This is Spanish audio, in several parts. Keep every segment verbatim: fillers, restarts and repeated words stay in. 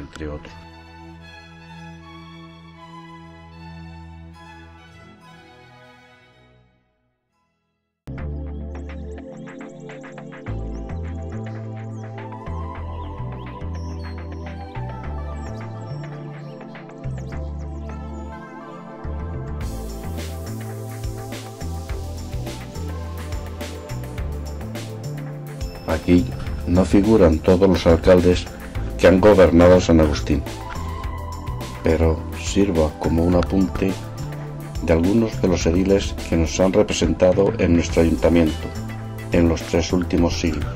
entre otros. Aquí no figuran todos los alcaldes que han gobernado San Agustín, pero sirva como un apunte de algunos de los ediles que nos han representado en nuestro ayuntamiento en los tres últimos siglos.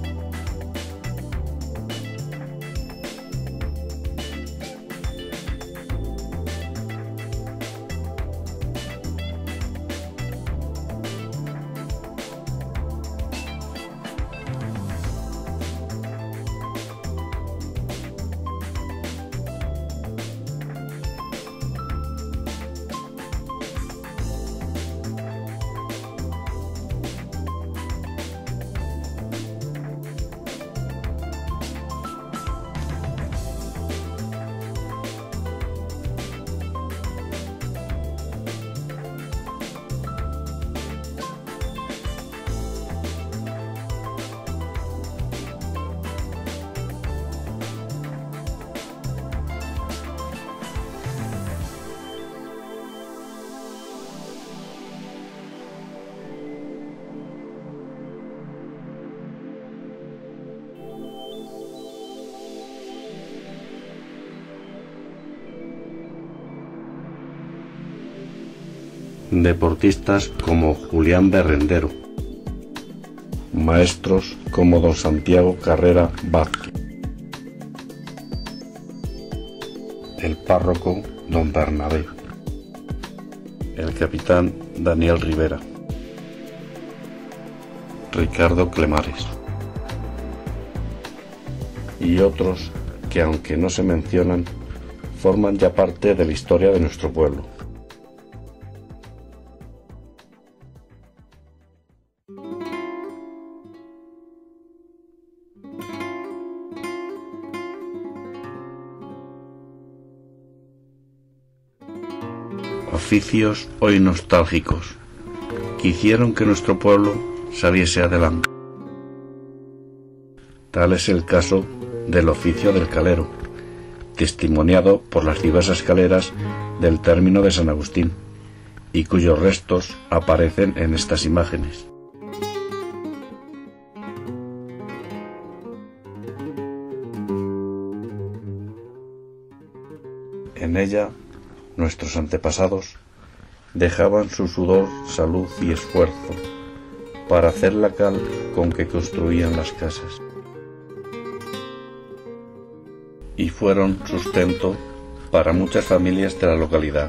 Deportistas como Julián Berrendero, maestros como don Santiago Carrera Vázquez, el párroco don Bernabé, el capitán Daniel Rivera, Ricardo Clemares y otros que, aunque no se mencionan, forman ya parte de la historia de nuestro pueblo. Oficios hoy nostálgicos que hicieron que nuestro pueblo saliese adelante. Tal es el caso del oficio del calero, testimoniado por las diversas caleras del término de San Agustín, y cuyos restos aparecen en estas imágenes. En ella, nuestros antepasados dejaban su sudor, salud y esfuerzo para hacer la cal con que construían las casas, y fueron sustento para muchas familias de la localidad.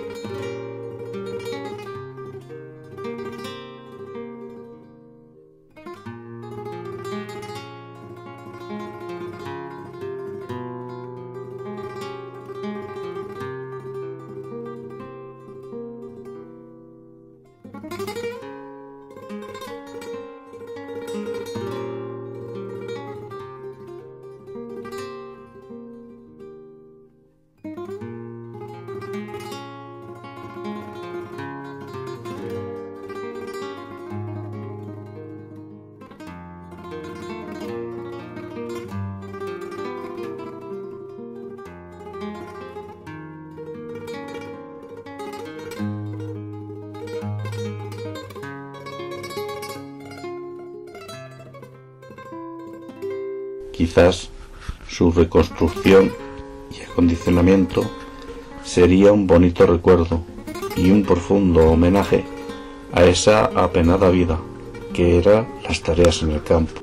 Quizás su reconstrucción y acondicionamiento sería un bonito recuerdo y un profundo homenaje a esa apenada vida que eran las tareas en el campo.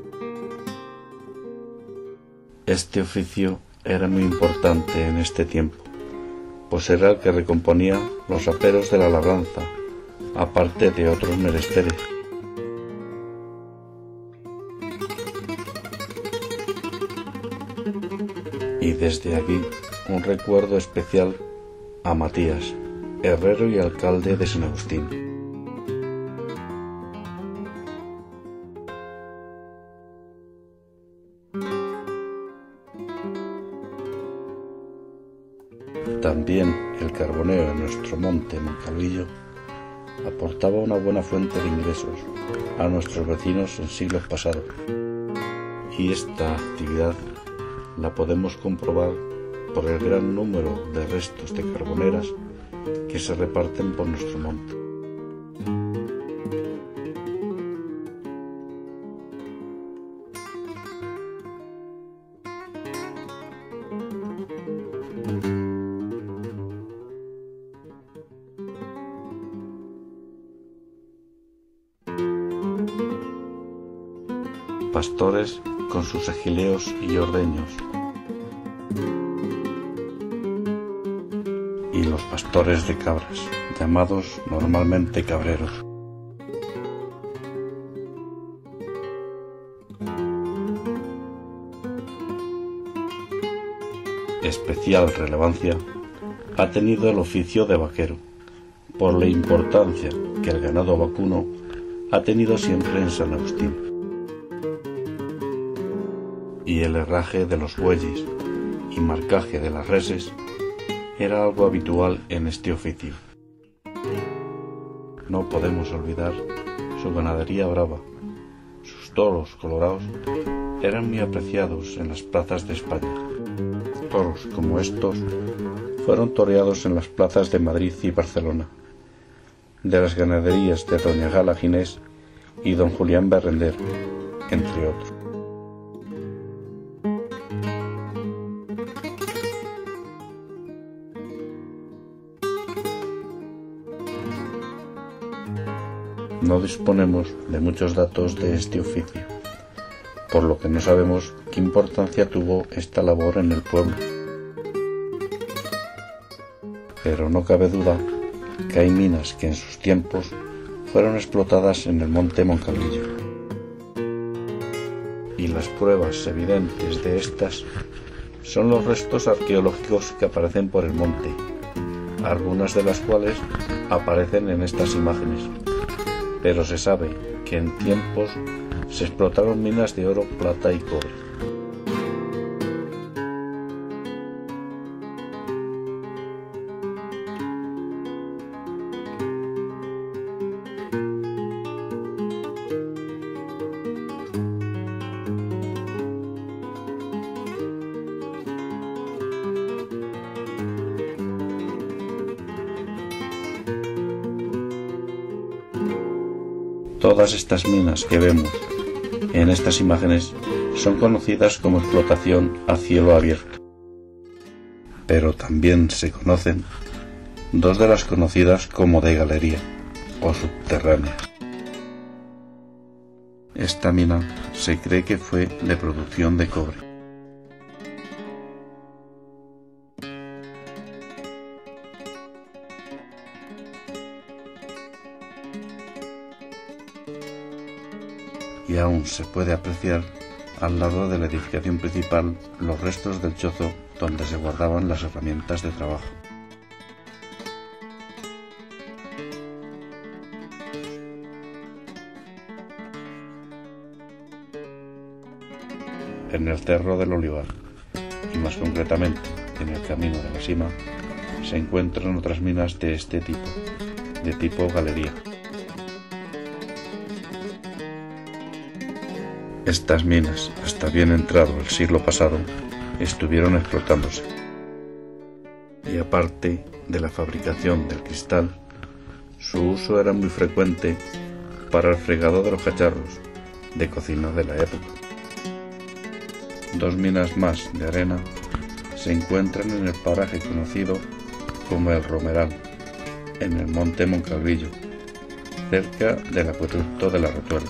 Este oficio era muy importante en este tiempo, pues era el que recomponía los aperos de la labranza, aparte de otros menesteres. Y desde aquí un recuerdo especial a Matías, herrero y alcalde de San Agustín. también el carboneo en nuestro monte Moncalvillo aportaba una buena fuente de ingresos a nuestros vecinos en siglos pasados, y esta actividad la podemos comprobar por el gran número de restos de carboneras que se reparten por nuestro monte. Pastores con sus agileos y ordeños, y los pastores de cabras, llamados normalmente cabreros. Especial relevancia ha tenido el oficio de vaquero, por la importancia que el ganado vacuno ha tenido siempre en San Agustín, y el herraje de los bueyes y marcaje de las reses era algo habitual en este oficio. No podemos olvidar su ganadería brava. Sus toros colorados eran muy apreciados en las plazas de España. Toros como estos fueron toreados en las plazas de Madrid y Barcelona, de las ganaderías de doña Gala Ginés y don Julián Berrender, entre otros. No disponemos de muchos datos de este oficio, por lo que no sabemos qué importancia tuvo esta labor en el pueblo. Pero no cabe duda que hay minas que en sus tiempos fueron explotadas en el monte Moncalvillo. Y las pruebas evidentes de estas son los restos arqueológicos que aparecen por el monte, algunas de las cuales aparecen en estas imágenes. Pero se sabe que en tiempos se explotaron minas de oro, plata y cobre. Todas estas minas que vemos en estas imágenes son conocidas como explotación a cielo abierto, pero también se conocen dos de las conocidas como de galería o subterráneas. Esta mina se cree que fue de producción de cobre. Y aún se puede apreciar al lado de la edificación principal los restos del chozo donde se guardaban las herramientas de trabajo. En el Cerro del Olivar, y más concretamente en el Camino de la Sima, se encuentran otras minas de este tipo, de tipo galería. Estas minas, hasta bien entrado el siglo pasado, estuvieron explotándose. Y aparte de la fabricación del cristal, su uso era muy frecuente para el fregado de los cacharros de cocina de la época. Dos minas más de arena se encuentran en el paraje conocido como el Romeral, en el monte Moncalvillo, cerca del acueducto de la Rotuerta.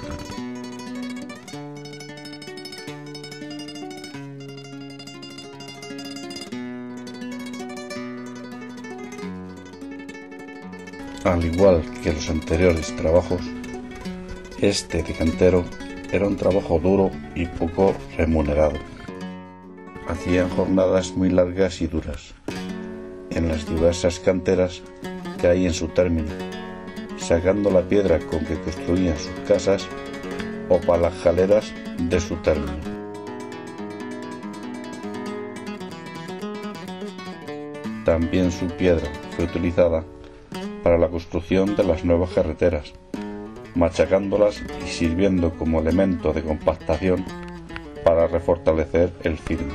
Al igual que los anteriores trabajos, este de cantero era un trabajo duro y poco remunerado. Hacían jornadas muy largas y duras en las diversas canteras que hay en su término, sacando la piedra con que construían sus casas o palajaleras de su término. También su piedra fue utilizada para la construcción de las nuevas carreteras, machacándolas y sirviendo como elemento de compactación para refortalecer el firme.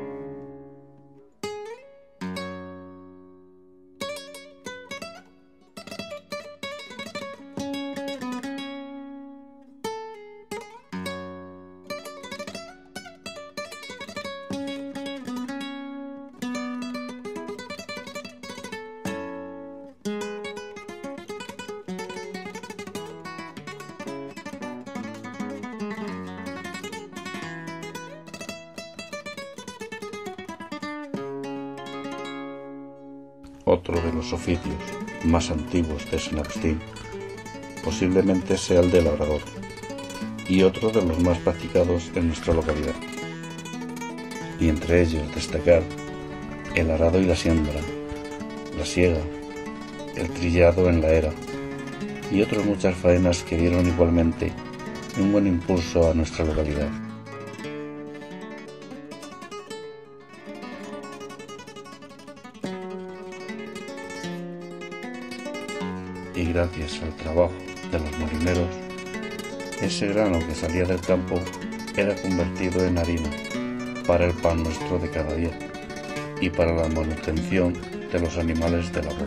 Otro de los oficios más antiguos de San Agustín posiblemente sea el de labrador, y otro de los más practicados en nuestra localidad, y entre ellos destacar el arado y la siembra, la siega, el trillado en la era, y otras muchas faenas que dieron igualmente un buen impulso a nuestra localidad. Y gracias al trabajo de los molineros, ese grano que salía del campo era convertido en harina para el pan nuestro de cada día y para la manutención de los animales de labor.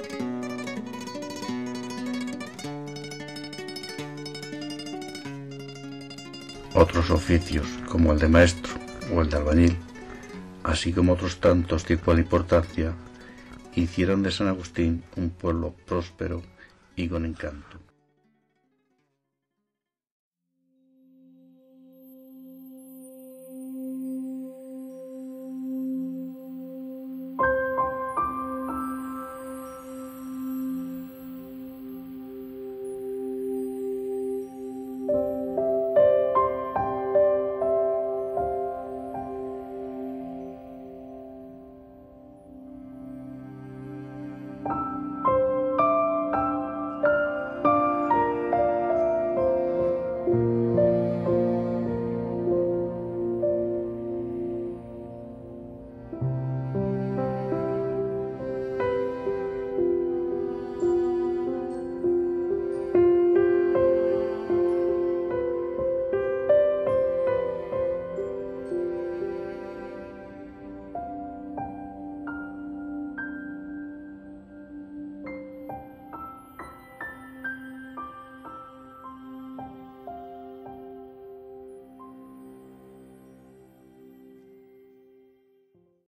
Otros oficios, como el de maestro o el de albañil, así como otros tantos de igual importancia, hicieron de San Agustín un pueblo próspero y con encanto.